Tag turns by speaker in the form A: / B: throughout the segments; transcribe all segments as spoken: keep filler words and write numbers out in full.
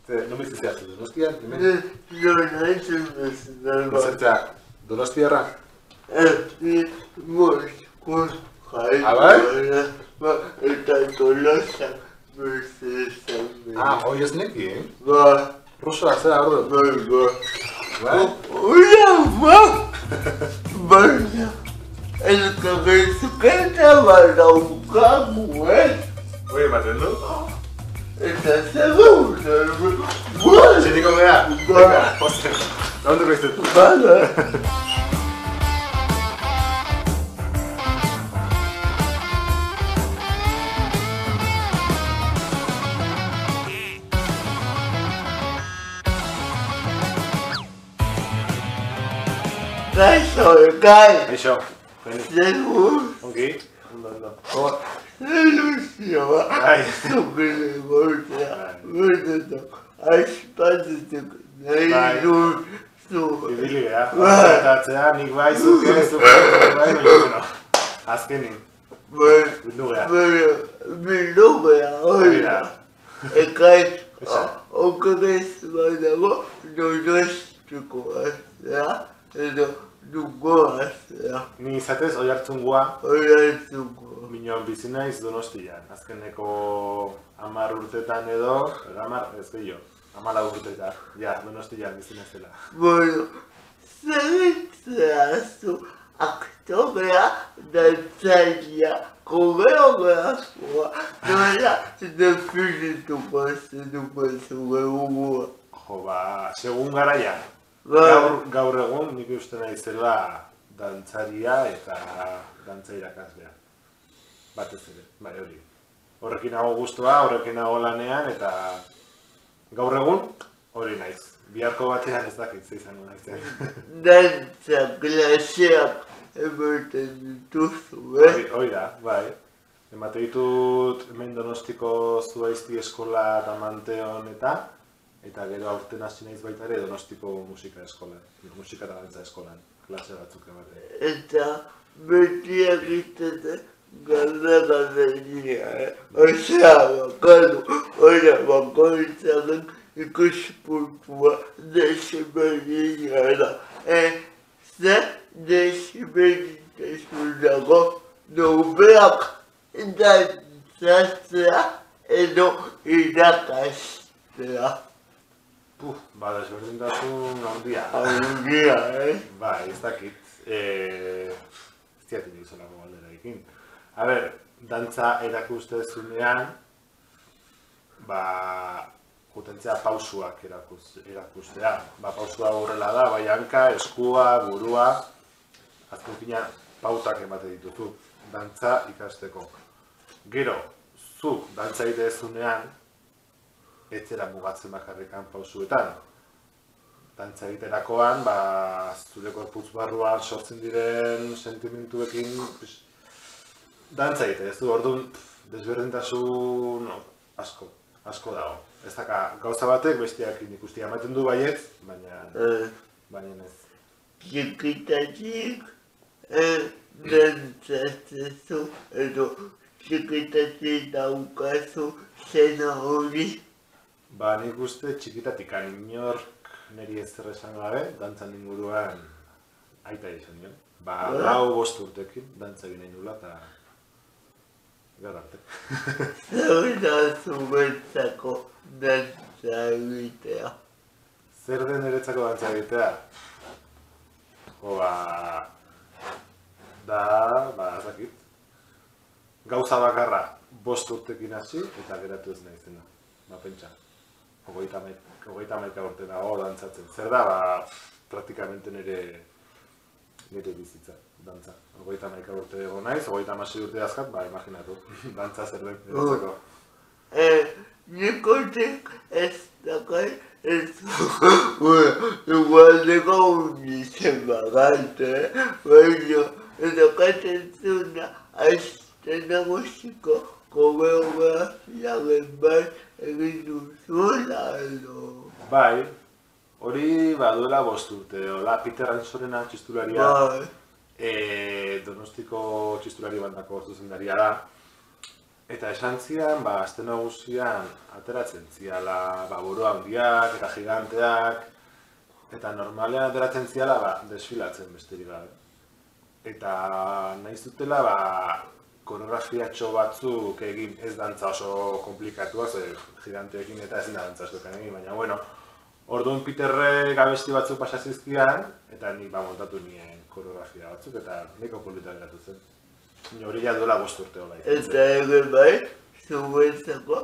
A: Non bizi zehatzen, Donostian?
B: Donostian bezala.
A: Bazertzea, Donostiarra?
B: Moskun jai.
A: Abai?
B: Eta Tolosak bezala.
A: Ah, hoi ez neki, eh?
B: Ba.
A: Rosoak zera ordu?
B: Bai, ba.
A: Bai?
B: Oia, ba! Baina, elkarrizketa badaukagu, eh?
A: Hoi ematen du?
B: Eta segur,
A: Txiniko geha? Venga, posten. Lagunduko iztut.
B: Bada. Kaixo, Elkai!
A: Kaixo, veni.
B: Segur?
A: Ongi? Ondo, ondo.
B: Ilusioa.
A: Bai.
B: Zukile gortea. Bertetak. Aizpatetak. Nahi dut zu.
A: Ibili geha. Horretatzea, nik bai, zuk ez, zuk ez, bai, baina, azkenin. Bildu geha.
B: Bildu geha, hori da. Elkai, okerez badago, donostuko aztea, edo duko aztea.
A: Ni izatez, oi hartzungoa,
B: Oiartzuko.
A: minon bizi naiz Donostian. Azkeneko hamar urtetan edo, hamar, ez gehiago, hamala urtetan, ja, Donostian bizi naizela.
B: Bueno, zeritzea zu aktorea, dantzaria, koreografoa, nola definituko zenuko zure gugua.
A: Jo, ba, segun garaia.
B: Bai.
A: Gaur, gaur egun nik uste naizela dantzaria eta dantza irakaslea. Batez ere, bai hori. Horrekin nago guztua, horrekin nago lanean eta gaur egun hori naiz. Biharko batean ez dakit ze izango naizen.
B: Dantza klaseak ematen dituzu, eh?
A: Hori- Hori da, bai. Emate ditut hemen Donostiko Zuhaizti eskola Damanteon eta eta gero aurten hasi naiz baita ere Donostiko musika eskolan, musika eta dantza eskolan, klase batzuk ematen.
B: Eta beti egiten galdera eh? Osea, bakadu, hori bakoitzaren ikuspuntua desberdina da. Eh, ze desberdintasunako norberak dantzatzea edo irakastea.
A: Puf, ba, desberdintasun handia.
B: Handia, eh?
A: Ba, ez dakit. Eh, ez diatik izanako galderarekin. A ber, dantza erakustezunean, ba, jutentzea pausuak erakuz, erakustea. Ba, pausua horrela da, bai hanka, eskua, burua, azken fina pautak emate dituzu, dantza ikasteko. Gero, zu dantza egitezunean, ez zera mugatzen bakarrikan pausuetan. Dantza egiterakoan, ba, zure gorputz barruan sortzen diren sentimentuekin dantza egite, ez du, orduan desberdintasun asko, asko dago. Ez daka, gauza batek besteakin ikustia ematen du baietz, baina, baina ez.
B: Txikitatik dantzatzen edo txikitatik daukazu zena hori.
A: Ba, nik uste txikitatik inork niri ez zer esan gabe, dantzan inguruan aita izan nion. Ba, lau bost urtekin, dantza egin nahi nula eta gaur arte.
B: Zer da zuretzako dantza egitea?
A: Zer den niretzako dantza egitea? Jo, ba... Da, ba, ez dakit. Gauza bakarra bost urtekin hasi eta geratu ez naizena. Ba, pentsa. Hogeita hamaika urte nago dantzatzen. Zer da, ba, praktikamente nire nire bizitza, dantza. Hogeita hamaika urte ego naiz, hogeita hamasei urte dazkat, ba, imaginatu. Dantza zer den, niretzako.
B: Nikotik ez dakar ez igualdeko unizen bagante, baina ez dakaten zuna aizten nagusiko koreografiaren bat egin duzula edo.
A: Bai, hori baduela bost urte, hola, Peter Ansorena txistularia,
B: Bai.
A: Donostiko txistulari bandako zuzendaria da, Eta esan zian, ba, aste nagusian ateratzen ziala, ba, buru handiak eta giganteak, eta normalean ateratzen ziala, ba, desfilatzen besterik gabe. Eta nahi zutela, ba, koreografiatxo batzuk egin ez dantza oso komplikatua, ze giganteekin eta ezin da dantza askotan egin, baina, bueno, orduan Peterrek abesti batzuk pasazizkian, eta nik ba, montatu nien koreografia batzuk, eta niko polita geratu zen. Hori ja duela bost urte hola.
B: Eta ere bai, zuentzako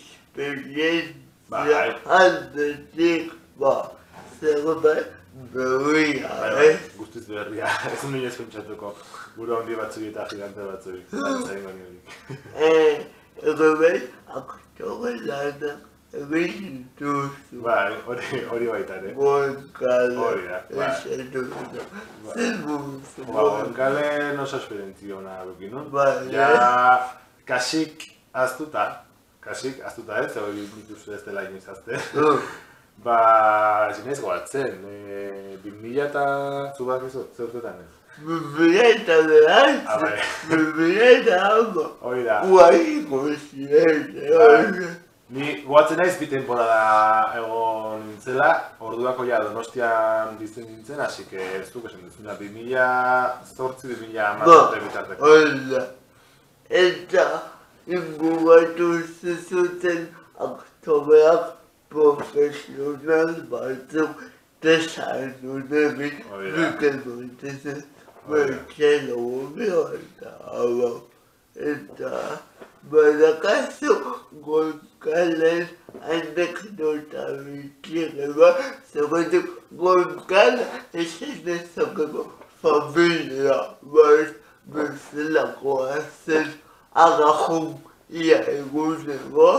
B: esperientzia handetik, ba, zer bai, berria, eh?
A: Guztiz berria, ez un nire eskuntzatuko gure handi batzuk eta gigante batzuk, dantza ingo niorik.
B: Ere bai, aktore lanak egin duzu.
A: Bai, hori baita ere.
B: Goenkale,
A: Hori da, bai.
B: esan duzu. Zer buzu,
A: Ba, Goenkale oso esperientzia hona dukin, no?
B: Bai,
A: Ja, kasik aztuta, kasik aztuta ez, hori dituzu ez dela inoiz azte. Ba, zinez goatzen, bi mila eta zubak izo, zeurtetan ez?
B: Biblia eta behatze, biblia eta hau.
A: Hori da.
B: Guai guztiete, hori.
A: Ni goatzen naiz bi temporada egon nintzela, orduako ja Donostian bizi nintzen, así que ez duk esan duzuna, bi mila zortzi, bi mila hamar bitarteko.
B: Hori eta inguratu zuzuten aktoreak profesional batzuk desarrollo egin duten montezen bertxelo eta hau. Eta badakazu Goenkalen anekdota bitxire bat, zerretik Goenkale esan dezakego familia bat bezalakoa zen agajun ia eguneko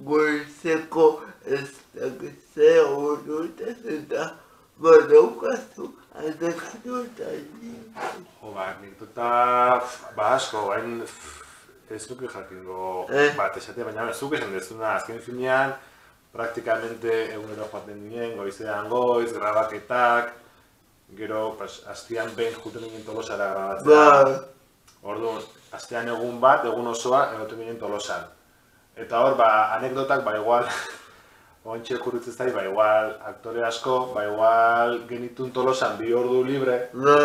B: goizeko ez dakize horretaz eta badaukazu anekdota nire.
A: Jo, ba, anekdota, ba asko, bain ez duke jakingo bat esatea, baina ez duke esan dezuna, azken finean, praktikamente egunero joaten ginen, goizean goiz, grabaketak, gero, pas, astean behin juten ginen Tolosara grabatzea. Orduan, astean egun bat, egun osoa, egoten ginen Tolosan. Eta hor, ba, anekdotak, ba, igual, ontxe kurritzen zai, ba, igual, aktore asko, ba, igual, genitun Tolosan bi ordu libre,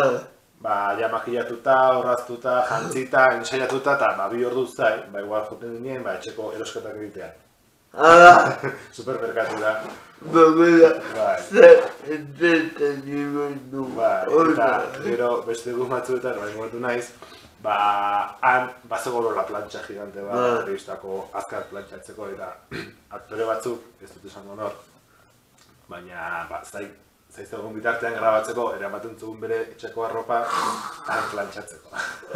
A: ba, ja makillatuta, horraztuta, jantzita, ensaiatuta, eta ba, bi ordu zai, ba, igual joten ginen, ba, etxeko erosketak egitea.
B: Hala!
A: Supermerkatu da.
B: Babela,
A: Bai.
B: zer entretenimendu.
A: Bai, eta gero beste egun batzuetan, ba, ingortu naiz, ba, han, bazegolo la plantxa gigante bat, revistako azkar plantxatzeko, eta aktore batzuk, ez dut esango nor, baina, ba, zai, zaiz egun bitartean grabatzeko, eramaten zugun bere etxeko arropa, han plantxatzeko.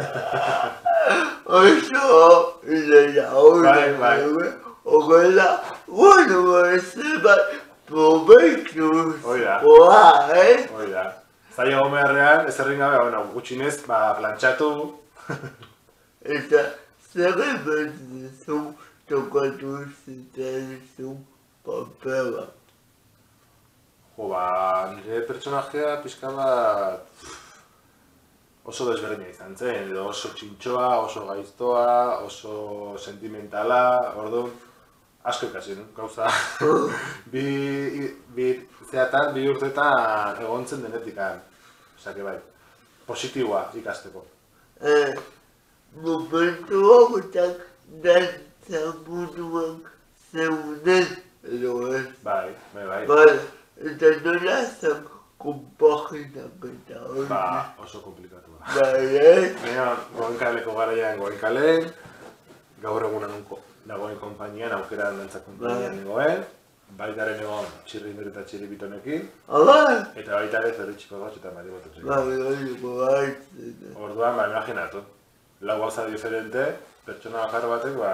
B: Oso, ideia hori, bai, ogela, bueno, beste bat, probetuz, oa, eh?
A: Hoi da. Zai egon beharrean, ez errin gabe, bueno, gutxinez, ba, plantxatu.
B: Eta, zer ebetezu tokatu zitarizu papela?
A: Jo, ba, nire pertsonajea pixka bat oso desberdina izan zen, edo oso txintxoa, oso gaiztoa, oso sentimentala, orduan, asko ikasi, no? Gauza, bi, bi, zeatan, bi urtetan egon zen denetikan, osake bai, positiboa ikasteko.
B: Eh, momentu horretak dantza buruan zeuden, edo ez?
A: Bai, bai, bai.
B: Bai, eta nola zen konpaginak eta hori.
A: Ba, oso komplikatua.
B: Bai, eh?
A: Baina, Goenkaleko garaian Goenkalen, gaur egunan dagoen konpainian, aukeran dantza konpainian negoen, baitaren egon txirrinder eta txirribitonekin, eta baitare zerritxiko gotx eta mari bototxekin.
B: Bai, bai, bai.
A: Orduan, ba, imaginatu, lau gauza diferente, pertsona bakar batek, ba,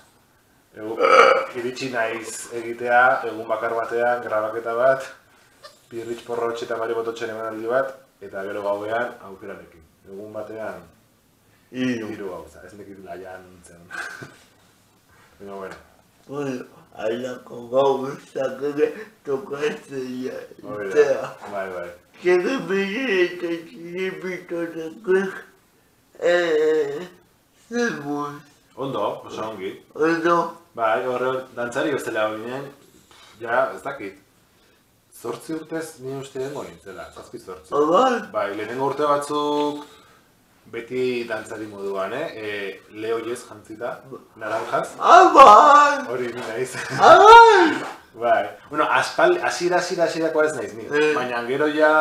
A: iritsi naiz egitea, egun bakar batean, grabaketa bat, pirritx porrotx eta mari bototxen emanaldi bat, eta gero gauean aukeranekin. Egun batean, hiru gauza, ez nekit laian nintzen. Baina, bueno.
B: Bueno, alako gauzak ere tokatzea.
A: Oida, bai, bai.
B: Zer bide eta txirribitonek zer buz.
A: Ondo, oso ongi.
B: Ondo.
A: Bai, horre, dantzari bezala hori ginen, ja, ez dakit. Zortzi urtez nire uste dengo nintzela, zazpi zortzi.
B: Abai.
A: Bai, lehenengo urte batzuk beti dantzari moduan, eh? E, Leo Yes jantzita, naranjaz.
B: Abai.
A: Hori ni naiz.
B: Abai.
A: Bai. Bueno, aspal, asira, asira, asirakoa ez naiz ni.
B: Eh.
A: Baina gero ja,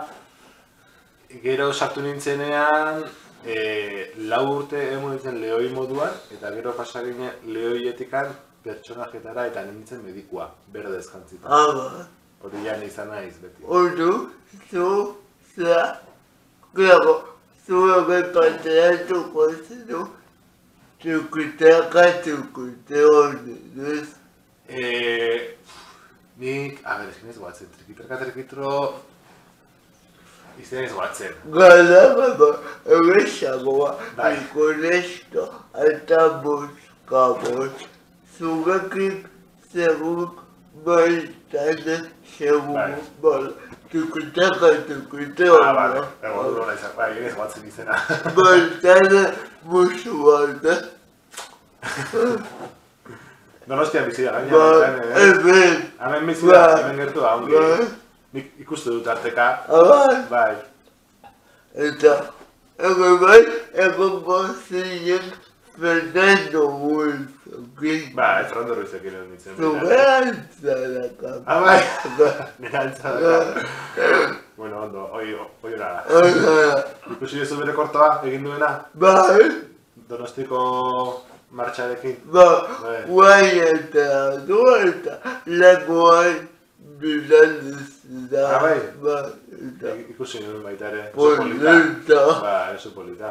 A: gero sartu nintzenean, e, lau urte egon nintzen Leoi moduan, eta gero pasagine Leoietikan pertsonajetara eta nintzen medikua, berdez jantzita.
B: Abai.
A: Hori ja izan naiz beti.
B: Ondo, zu, zera, claro, zure bepateatuko zenu, tukutaka tukute honenez.
A: Eh, nik, a ber, eskin ez guatzen, trikitraka trikitro, izan ez guatzen.
B: Gara baba, ebesagoa,
A: Bai.
B: ikonesto, eta boskabos, zurekin zeruk baitane, segun
A: Bai.
B: bala, tukutaka tukute
A: Ah, bale,
B: honenez.
A: egon du nahi bai, ez guatzen izena.
B: Baitane musu bala.
A: Donostian bizi da, gaina,
B: Ba,
A: batzen, eh?
B: hemen,
A: Hemen bizi da,
B: Ba.
A: hemen gertu da, ongi.
B: Ba.
A: Nik ikuste dut arteka,
B: abai,
A: bai.
B: eta egon bai, egon bozinen Fernando Wolfokin.
A: Bai, Fernando Ruizekin egon nintzen.
B: Zugantzaraka.
A: Ah, bai, nire altzadaka. Bueno, ondo, hoi, hoi hona da.
B: Oda,
A: Ikusi duzu bere kortoa egin duena,
B: bai,
A: Donostiko martxarekin.
B: ba,
A: Bai.
B: guai eta dueta, lagoan bilanez da.
A: Ah, bai?
B: Ba, eta
A: Ikusi nuen baita ere, oso polita.
B: polita.
A: Ba, oso polita.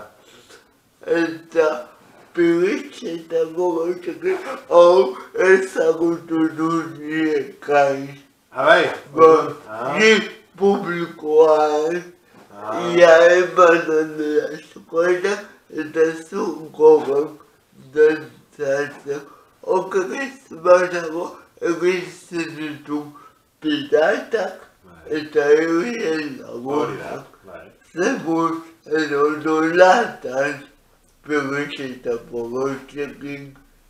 B: Eta piritxeta gogoetekin hau ezagutu du nire kaiz.
A: Ah, bai?
B: Ba,
A: Ah,
B: ni publikoan,
A: ah.
B: ia eman ondera eskola eta zu gogok dantzatzen. Okerez badago egin zenditu piratak
A: Bai.
B: eta eurien
A: Hori da,
B: lagunak.
A: bai.
B: Zegoen edo dolatan piritxeta gogoetekin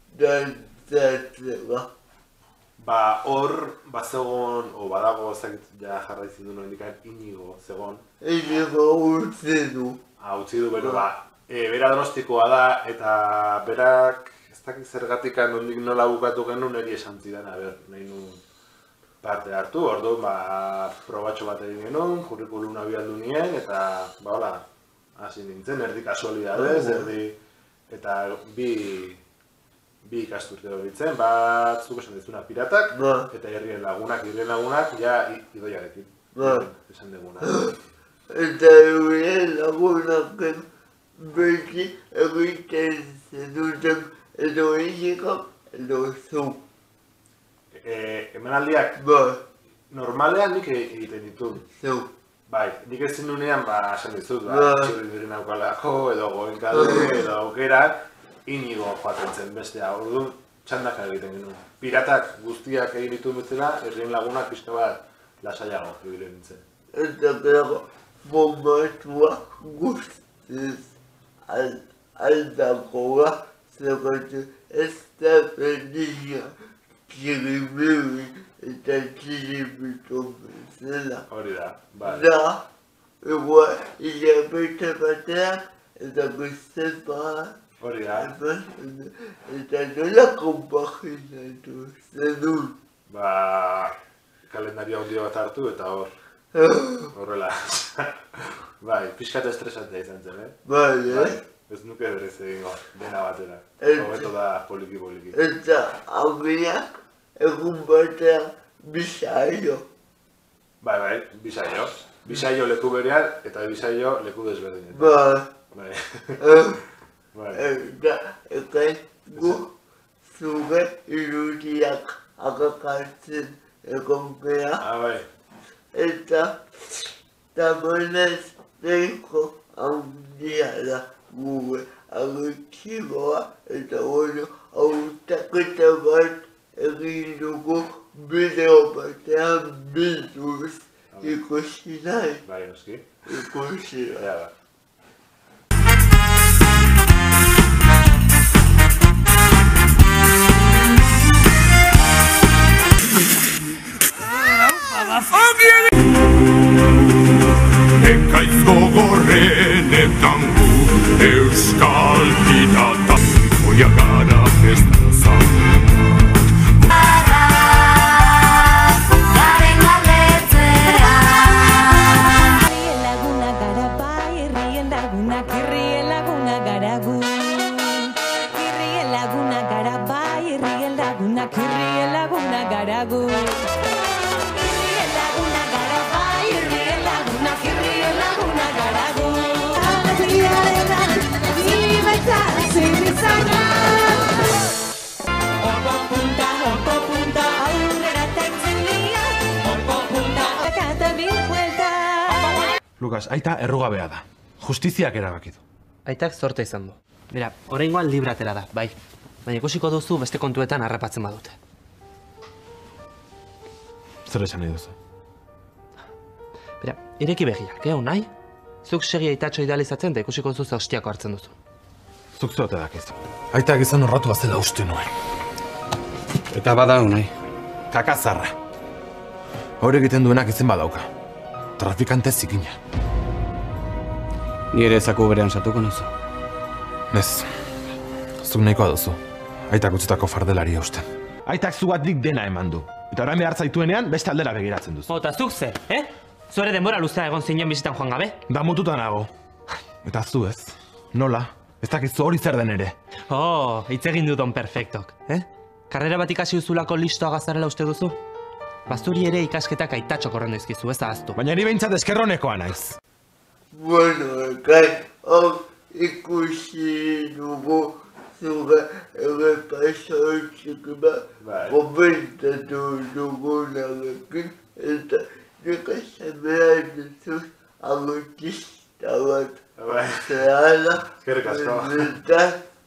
B: dantzatzea.
A: Ba, hor, bazegon, o badago, ezakit ja jarraitzen du noen dikan, Inigo, zegon.
B: Ego utzi du.
A: Ah, utzi du, bero, ba, e, bera Donostikoa da, eta berak, ez dakit zergatikan nondik nola bukatu genuen eri esan zidan, a ber, nahi nuen parte hartu, orduan, ba, probatxo bat egin genuen, kurrikuluna bialdu nien, eta, ba, hola, hasi nintzen, erdi kasualidadez, erdi, eta bi, bi ikasturte horitzen, bat, zuk esan dezuna piratak,
B: Ba.
A: eta herrien lagunak, herrien lagunak, ja, i- idoiarekin,
B: Ba.
A: esan deguna.
B: Eta eurien lagunaken beti egiten zenuten edo inikak edo zu.
A: E, emanaldiak,
B: Ba,
A: normalean nik e- egiten ditun.
B: zu.
A: Bai, nik ezin nunean, ba, esan dizut, ba,
B: Ba.
A: txurri diren aukalako, edo goenkade, edo aukeran, Inigo joaten zen bestea, orduan txandaka egiten genuen. Piratak guztiak egin ditu bezala, herrien lagunak pixka bat lasaiago egiten nintzen.
B: Eta gero bombatua guztiz al- aldakoa zergatu ez da berdina txiribiri eta txiribito bezala.
A: Hori da, bai.
B: Da, igual, hilabete batean eta guztiz bat.
A: Hori da,
B: Eta nola konpaginatu zenun.
A: ba, kalendario handia bat hartu eta hor, horrela. Bai, pixkat estresantea izan zen, eh?
B: Bai,
A: Bai,
B: eh?
A: ez nuke berez egingo, dena batera.
B: Ez.
A: Hobeto da poliki-poliki.
B: Eta agiak egun batean bisaio.
A: Bai, bai, bisaio. Bisaio leku berean eta bisaio leku desberdinetan.
B: Bai,
A: Bai,
B: eh,
A: bai.
B: eta ekain gu zure irudiak akakartzen egon gea.
A: Ah, bai.
B: Eta tamanez deiko handia da gure agitxiboa eta bueno, hautaketa bat egin dugu bideo batean bilduz ikusi nahi,
A: Bai, noski.
B: ikusi nahi.
A: Ja, ba.
C: Ekaiz gogorrenetan gu euskal pirata Oia gara ez da zau
D: Garen galdetzea
E: Herrien laguna gara bai, herrien lagunak, herrien laguna gara gu. Herrien laguna gara bai, herrien lagunak, herrien laguna gara gu. Herrien laguna gara bai, herrien lagunak, herrien laguna gara gu. Herriaretan, libertad, zibizana. Opo punta, opo punta, aurrera taitzen lia. Opo punta, akata bin vuelta.
F: Lukas, aita errugabea da. Justiziak erabaki du.
G: Aitak zorte izan du. Mira, oraingoan libratera da, bai. Baina ikusiko duzu beste kontuetan harrapatzen badute.
F: Zer esan nahi duzu?
G: Mira, ireki begiak, eh, nahi? Zuk segi aitatxo idealizatzen da ikusiko duzu ze hostiako hartzen duzu.
F: Zuk zote dakizu. Aitak izan horratu bazela uste nuen.
H: Eta bada unai.
F: Kakazarra. Hore egiten duenak izen badauka. Trafikante zikina.
H: Ni ere zaku berean satuko nazu.
F: Ez. Zuk nahikoa duzu. Aitak utzitako fardelaria uste. Aitak zugatik dena eman du. Eta orain behar zaituenean beste aldera begiratzen duzu.
G: Ota zuk ze, eh? Zure denbora luzea egon zinen bizitan joan gabe?
F: Da mututa nago. Eta zu ez. Nola? Ez dakizu hori zer den ere.
G: Oh, hitz egin du don perfektok, eh? Karrera bat ikasi duzulako listoa gazarela uste duzu? Bazuri ere ikasketak aitatxo korrendu izkizu, ez ahaztu.
F: Baina ni behintzat eskerronekoa naiz.
B: Bueno, ekai, hor ikusi dugu zure errepaso txiki bat
A: Bai.
B: komentatu dugunarekin eta nik esan behar dizut artista bat
A: Bai.
B: zehara
A: Eskerrik asko.
B: eta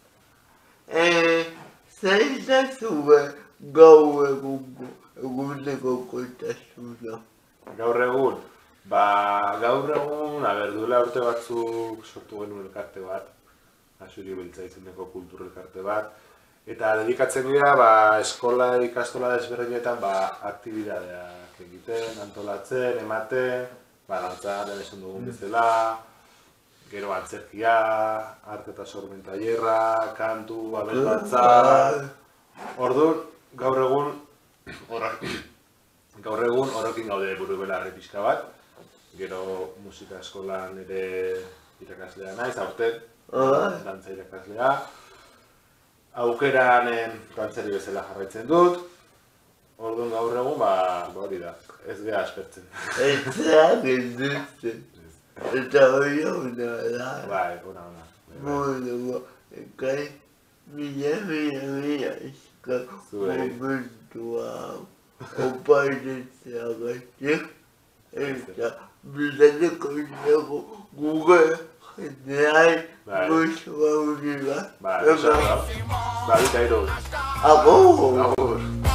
B: zein da zure gaur egungo eguneko kontasuna.
A: Gaur egun, ba, gaur egun, a ber, duela urte batzuk sortu genuen elkarte bat, Asuri Beltza izeneko kultur elkarte bat, eta dedikatzen dira, ba, eskola, ikastola desberdinetan, ba, aktibidadeak egiten, antolatzen, ematen, ba, dantza, lehen esan dugun bezala, gero antzerkia, arte eta sormen tailerra, kantu, abelbatza. Orduan, gaur egun, horrak, gaur egun horrekin gaude buru belarri pixka bat, gero musika eskolan ere irakaslea naiz, aurten, dantza irakaslea. Aukeran dantzari bezala jarraitzen dut, orduan gaur egun, ba, hori da, ez geha aspertzen.
B: Eta genduzten. Eta hori hona da.
A: Bai, ona, ona.
B: Bueno, ekai, mila, mila, mila, eska
A: Zuei.
B: momentu hau. Opainetzea gaitik, eta bilateko nago guge jendeai
A: Bai.
B: gozo hori bat.
A: Ba, esan da. Ba, bita iru.
B: Agur!
A: Agur.